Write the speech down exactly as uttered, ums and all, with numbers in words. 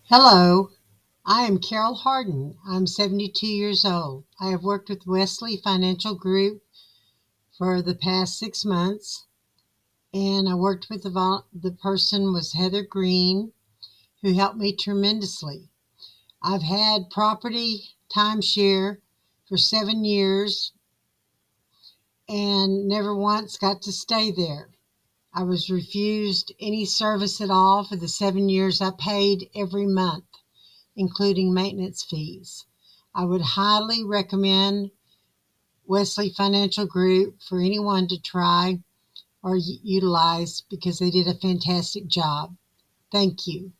Hello, I am Carol Harden. I'm seventy-two years old. I have worked with Wesley Financial Group for the past six months, and I worked with the, vol- the person was Heather Green, who helped me tremendously. I've had property timeshare for seven years and never once got to stay there. I was refused any service at all for the seven years I paid every month, including maintenance fees. I would highly recommend Wesley Financial Group for anyone to try or utilize because they did a fantastic job. Thank you.